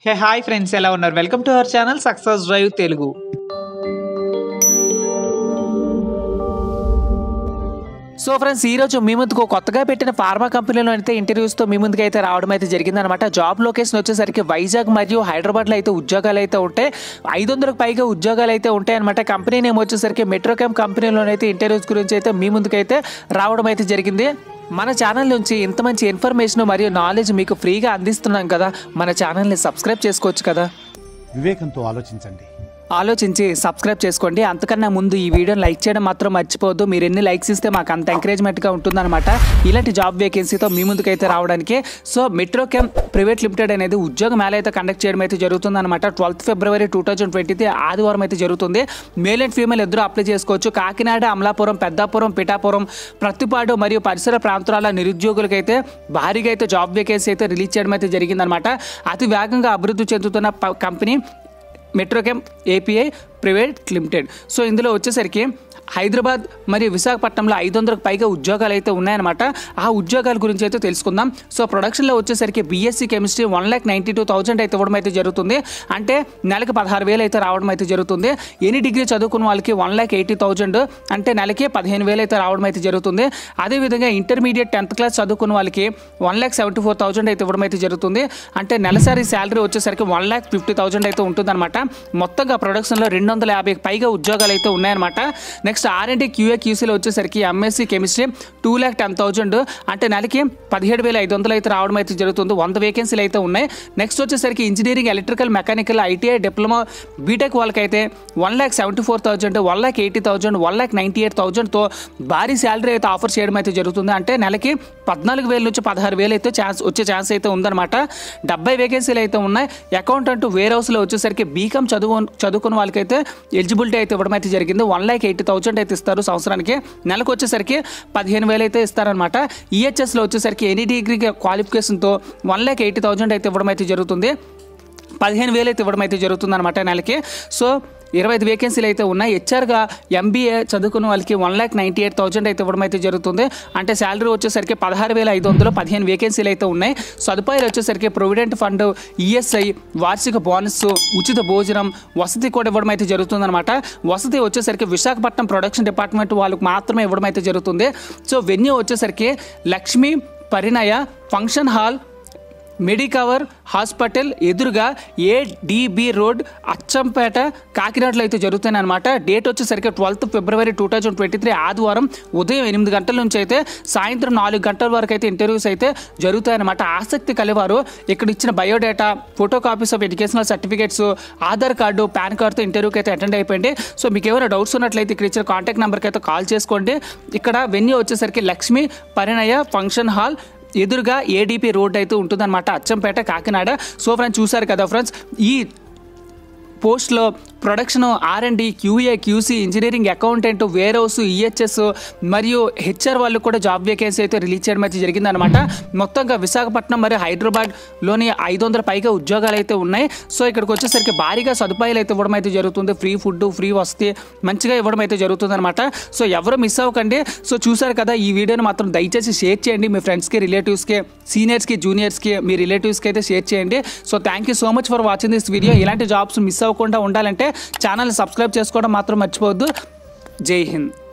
Hey hi friends, ఎలా ఉన్నారు? Welcome to our channel Success Drive Telugu. So friends, ఈరోజు మీ ముందుకు కొత్తగా పెట్టిన ఫార్మా కంపెనీలో అయితే ఇంటర్వ్యూస్తో మీ ముందుకు అయితే రావడం అయితే జరిగిందనమాట. జాబ్ లొకేషన్ వచ్చేసరికి వైజాగ్ మరియు హైదరాబాద్లో అయితే ఉద్యోగాలు అయితే ఉంటాయి. 500కు పైగా ఉద్యోగాలు అయితే ఉంటాయి అనమాట. కంపెనీ నేమ్ వచ్చేసరికి మెట్రోకామ్ కంపెనీలోనైతే ఇంటర్వ్యూస్ గురించి అయితే మీ ముందుకైతే రావడం అయితే జరిగింది. మన ఛానల్ నుంచి ఇంత మంచి ఇన్ఫర్మేషన్ మరియు నాలెడ్జ్ మీకు ఫ్రీగా అందిస్తున్నాం కదా, మన ఛానల్ని సబ్స్క్రైబ్ చేసుకోవచ్చు కదా. వివేకంతో ఆలోచించి సబ్స్క్రైబ్ చేసుకోండి. అంతకన్నా ముందు ఈ వీడియోని లైక్ చేయడం మాత్రం మర్చిపోవద్దు. మీరు ఎన్ని లైక్స్ ఇస్తే మాకు అంత ఎంకరేజ్మెంట్గా ఉంటుందన్నమాట ఇలాంటి జాబ్ వేకెన్సీతో మీ ముందుకైతే రావడానికి. సో మెట్రోకామ్ ప్రైవేట్ లిమిటెడ్ అనేది ఉద్యోగ మేళ అయితే కండక్ట్ చేయడం అయితే జరుగుతుందన్నమాట. 12 ఫిబ్రవరి 2020 ఆదివారం అయితే జరుగుతుంది. మేల్ అండ్ ఫీమేల్ ఇద్దరు అప్లై చేసుకోవచ్చు. కాకినాడ, అమలాపురం, పెద్దాపురం, పిఠాపురం, ప్రత్తిపాడు మరియు పరిసర ప్రాంతాల నిరుద్యోగులకైతే భారీగా అయితే జాబ్ వేకెన్సీ అయితే రిలీజ్ చేయడం అయితే జరిగిందనమాట. అతి వేగంగా అభివృద్ధి చెందుతున్న company Metrocom API private limited. So ఇందులో వచ్చేసరికి హైదరాబాద్ మరియు విశాఖపట్నంలో 500కు పైగా ఉద్యోగాలు అయితే ఉన్నాయన్నమాట. ఆ ఉద్యోగాల గురించి అయితే తెలుసుకుందాం. సో ప్రొడక్షన్లో వచ్చేసరికి బీఎస్సీ కెమిస్ట్రీ 1,92,000 అయితే ఇవ్వడం అయితే జరుగుతుంది. అంటే నెలకి 16,000 అయితే రావడం అయితే జరుగుతుంది. ఎనీ డిగ్రీ చదువుకున్న వాళ్ళకి 1,80,000 అంటే నెలకి 15,000 అయితే రావడం అయితే జరుగుతుంది. అదేవిధంగా ఇంటర్మీడియట్ 10th క్లాస్ చదువుకున్న వాళ్ళకి 1,74,000 అయితే ఇవ్వడం అయితే జరుగుతుంది. అంటే నెలసరి శాలరీ వచ్చేసరికి 1,50,000 అయితే ఉంటుందన్నమాట. మొత్తంగా ప్రొడక్షన్లో 250కి పైగా ఉద్యోగాలు అయితే ఉన్నాయన్నమాట. నెక్స్ట్ R&D QA QCలో వచ్చేసరికి ఎంఎస్సీ కెమిస్ట్రీ 2,10,000 అంటే నెలకి 17,500 అయితే రావడం అయితే జరుగుతుంది. 100 వేకెన్సీలు అయితే ఉన్నాయి. నెక్స్ట్ వచ్చేసరికి engineering, electrical, mechanical, ITI, diploma, B Tech వాళ్ళకైతే 1,74,000, 1,80,000, 1,98,000తో భారీ శాలరీ అయితే ఆఫర్ చేయడం అయితే జరుగుతుంది. అంటే నెలకి 14,000 నుంచి 16,000 అయితే వచ్చే ఛాన్స్ అయితే ఉందన్నమాట. 70 వేకెన్సీలు అయితే ఉన్నాయి. అకౌంటెంట్, వేర్ హౌస్లో వచ్చేసరికి బీకామ్ చదువుకున్న వాళ్ళకైతే ఎలిజిబిలిటీ అయితే ఇవ్వడం అయితే జరిగింది. 1,80,000 అయితే ఇస్తారు సంవత్సరానికి. నెలకు వచ్చేసరికి 15,000 అయితే ఇస్తారనమాట. ఈహెచ్ఎస్లో వచ్చేసరికి ఎనీ డిగ్రీ క్వాలిఫికేషన్తో 1,80,000 అయితే ఇవ్వడం అయితే జరుగుతుంది. 15,000 అయితే ఇవ్వడం అయితే జరుగుతుంది అనమాట నెలకి. సో 25 వేకెన్సీలు అయితే ఉన్నాయి. హెచ్ఆర్గా ఎంబీఏ చదువుకున్న వాళ్ళకి 1,98,000 అయితే ఇవ్వడం అయితే జరుగుతుంది. అంటే శాలరీ వచ్చేసరికి 16,500, 15 వేకెన్సీలు అయితే ఉన్నాయి. సదుపాయాలు వచ్చేసరికి ప్రొవిడెంట్ ఫండ్, ఈఎస్ఐ, వార్షిక బోనస్, ఉచిత భోజనం, వసతి కూడా ఇవ్వడం అయితే జరుగుతుందన్నమాట. వసతి వచ్చేసరికి విశాఖపట్నం ప్రొడక్షన్ డిపార్ట్మెంట్ వాళ్ళకి మాత్రమే ఇవ్వడం అయితే జరుగుతుంది. సో వెన్యూ వచ్చేసరికి Lakshmi Parinaya function hall, Medicover hospital ఎదురుగా ADB రోడ్, అచ్చంపేట, కాకినాడలో అయితే జరుగుతాయి అనమాట. డేట్ వచ్చేసరికి 12 ఫిబ్రవరి 2023 ఆదివారం ఉదయం 8 గంటల నుంచి అయితే సాయంత్రం 4 గంటల వరకు అయితే ఇంటర్వ్యూస్ అయితే జరుగుతాయన్నమాట. ఆసక్తి కలివారు ఇక్కడ ఇచ్చిన biodata, photo copies of educational certificates, Aadhaar card, PAN కార్డుతో ఇంటర్వ్యూకి అయితే అటెండ్ అయిపోయింది. సో మీకు ఏమైనా డౌట్స్ ఉన్నట్లయితే ఇక్కడ ఇచ్చిన కాంటాక్ట్ నెంబర్కి అయితే కాల్ చేసుకోండి. ఇక్కడ వెన్యూ వచ్చేసరికి లక్ష్మీ పరిణయ ఫంక్షన్ హాల్ ఎదురుగా ADP రోడ్ అయితే ఉంటుందన్నమాట, అచ్చంపేట, కాకినాడ. సో ఫ్రెండ్స్, చూసారు కదా ఫ్రెండ్స్, ఈ పోస్ట్లో production, R&D, QA QC, engineering, accountant, warehouse, EHS మరియు హెచ్ఆర్ వాళ్ళు కూడా జాబ్ వేకెన్సీ అయితే రిలీజ్ చేయడం అయితే జరిగిందనమాట. మొత్తంగా విశాఖపట్నం మరియు హైదరాబాద్లోని 500 పైగా ఉద్యోగాలు అయితే ఉన్నాయి. సో ఇక్కడికి వచ్చేసరికి భారీగా సదుపాయాలు అయితే ఇవ్వడం అయితే జరుగుతుంది. ఫ్రీ ఫుడ్, ఫ్రీ వసతి మంచిగా ఇవ్వడం అయితే జరుగుతుంది అనమాట. సో ఎవరు మిస్ అవ్వకండి. సో చూసారు కదా, ఈ వీడియోని మాత్రం దయచేసి షేర్ చేయండి. మీ ఫ్రెండ్స్కి, రిలేటివ్స్కి, సీనియర్స్కి, జూనియర్స్కి, మీ రిలేటివ్స్కి అయితే షేర్ చేయండి. So thank you so much for watching this video. ఇలాంటి జాబ్స్ మిస్ అవ్వకుండా ఉండాలంటే ఛానల్ని సబ్స్క్రైబ్ చేసుకోవడం మాత్రం మర్చిపోవద్దు. జై హింద్.